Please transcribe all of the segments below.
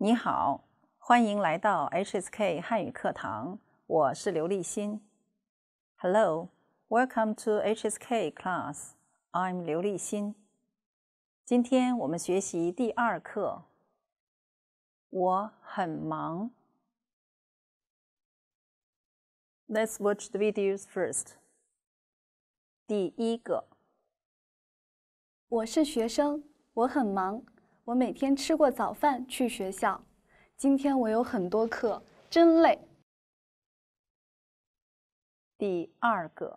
你好，欢迎来到 HSK 汉语课堂，我是刘立新。Hello, welcome to HSK class. I'm 刘立新。今天我们学习第2课。我很忙。Let's watch the videos first. 第1个， 我是学生，我很忙，我每天吃过早饭去学校。今天我有很多课，真累。 第2个，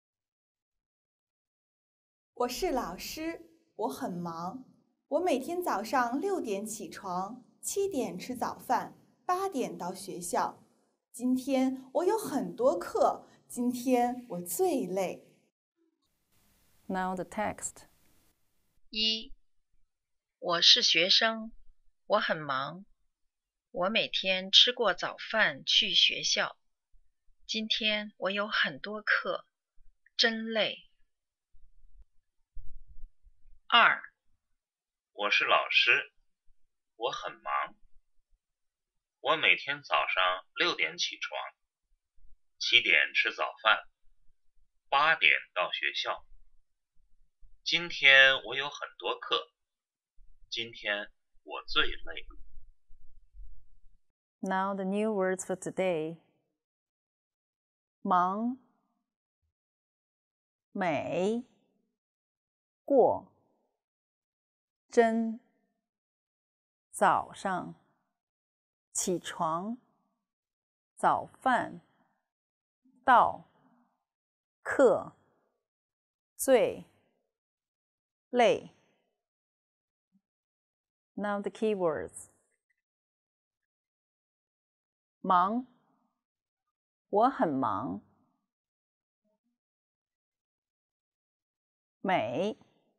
我是老师，我很忙，我每天早上6点起床，7点吃早饭，8点到学校。今天我有很多课，今天我最累。 Now the text. 1. 我是学生，我很忙，我每天吃过早饭去学校。今天我有很多课，真累。2. 我是老师，我很忙，我每天早上6点起床，7点吃早饭，8点到学校。今天我有很多课，今天我最累。 Now the new words for today. 忙，美，过，真，早上，起床，早饭，到，课，最，累。Now the key words. 忙，我很忙。每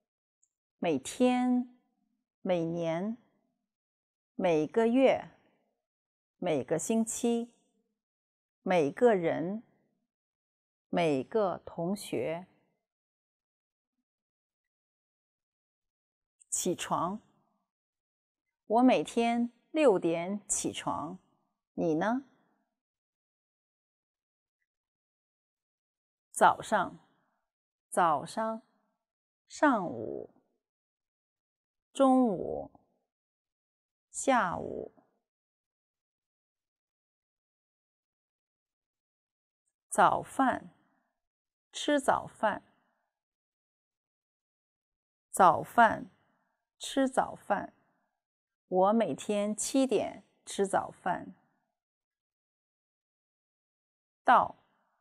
天，每年，每个月，每个星期，每个人，每个同学。起床，我每天6点起床，你呢？早上，上午，中午，下午。早饭，吃早饭。早饭，吃早饭。我每天7点吃早饭。到，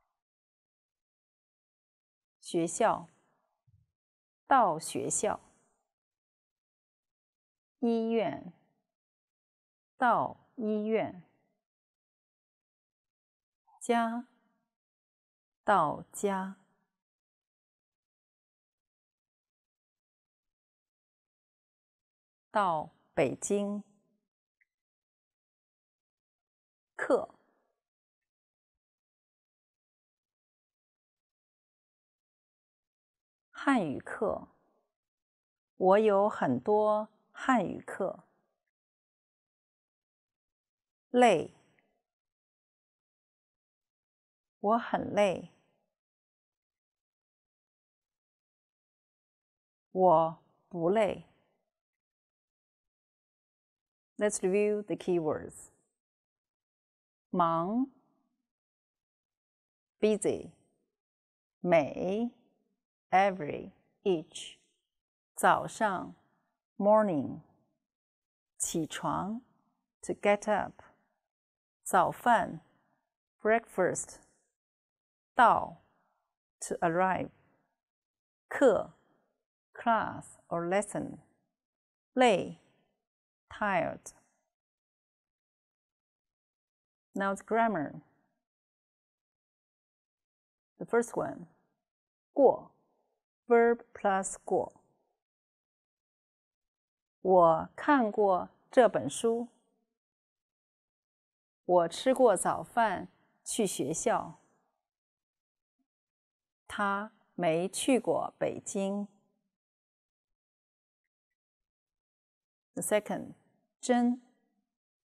学校，到学校。医院，到医院。家，到家。到北京。课，汉语课，我有很多汉语课。累，我很累。我不累。Let's review the keywords. 忙 busy, 每 every, each, 早上 morning, 起床 to get up, 早饭 breakfast, 到 to arrive, 课 class or lesson, 累 tired. Now it's grammar. The first one, 过 verb plus 过。我看过这本书。我吃过早饭去学校。他没去过北京。The second, 真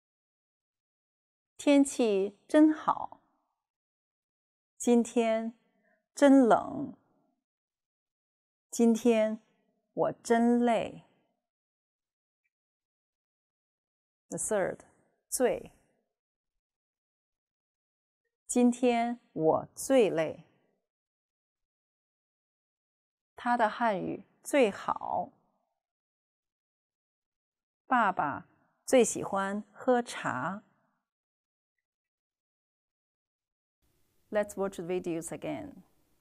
天气真好。今天真冷。今天我真累。The third, 最。今天我最累。他的汉语最好。爸爸最喜欢喝茶。Let's watch the videos again.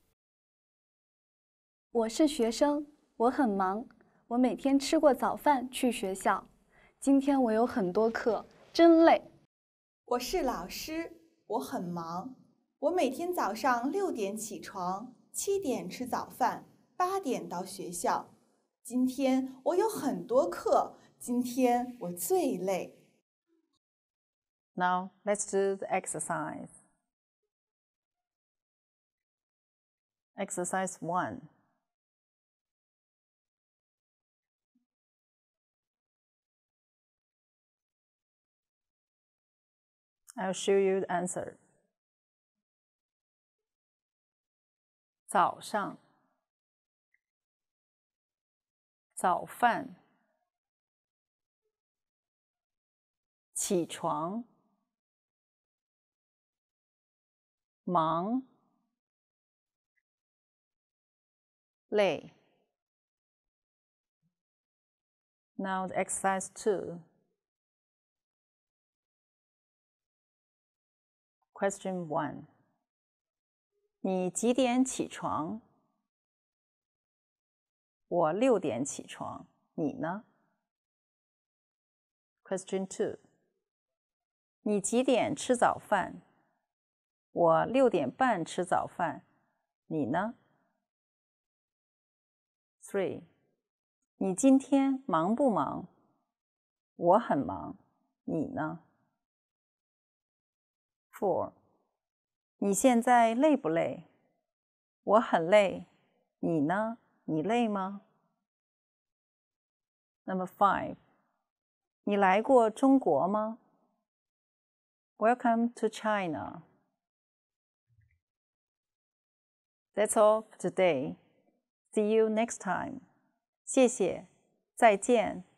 我是学生，我很忙，我每天吃过早饭去学校。今天我有很多课，真累。 我是老师，我很忙，我每天早上6点起床，7点吃早饭，8点到学校。今天我有很多课，今天我最累。 Now let's do the exercise. Exercise 1. I'll show you the answer. 早上，早饭，起床，忙，累。Now the exercise 2. Question 1. 你几点起床？我6点起床，你呢？ Question 2. 你几点吃早饭？我6点半吃早饭，你呢？ 3. 你今天忙不忙？我很忙，你呢？ 4. 你现在累不累？我很累，你呢？你累吗？ Number 5. 你来过中国吗？ Welcome to China. That's all for today. See you next time. 谢谢，再见。